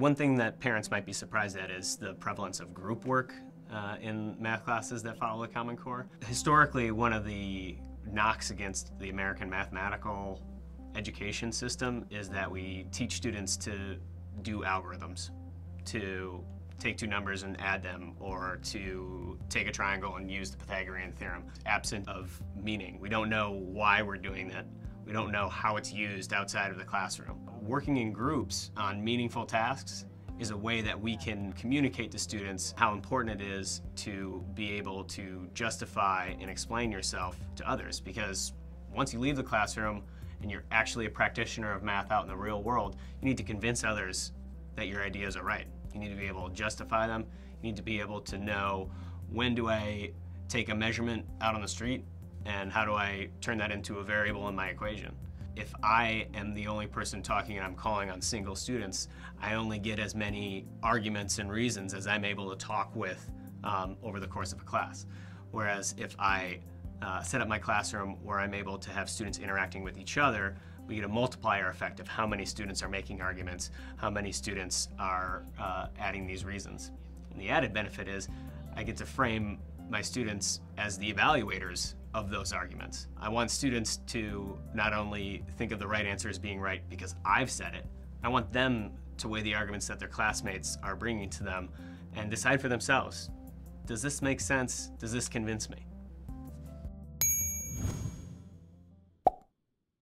One thing that parents might be surprised at is the prevalence of group work in math classes that follow the Common Core. Historically, one of the knocks against the American mathematical education system is that we teach students to do algorithms, to take two numbers and add them, or to take a triangle and use the Pythagorean theorem, absent of meaning. We don't know why we're doing that. We don't know how it's used outside of the classroom. Working in groups on meaningful tasks is a way that we can communicate to students how important it is to be able to justify and explain yourself to others, because once you leave the classroom and you're actually a practitioner of math out in the real world, you need to convince others that your ideas are right. You need to be able to justify them. You need to be able to know, when do I take a measurement out on the street and how do I turn that into a variable in my equation? If I am the only person talking and I'm calling on single students, I only get as many arguments and reasons as I'm able to talk with over the course of a class. Whereas if I set up my classroom where I'm able to have students interacting with each other, we get a multiplier effect of how many students are making arguments, how many students are adding these reasons. And the added benefit is I get to frame my students as the evaluators of those arguments. I want students to not only think of the right answer as being right because I've said it, I want them to weigh the arguments that their classmates are bringing to them and decide for themselves, does this make sense? Does this convince me?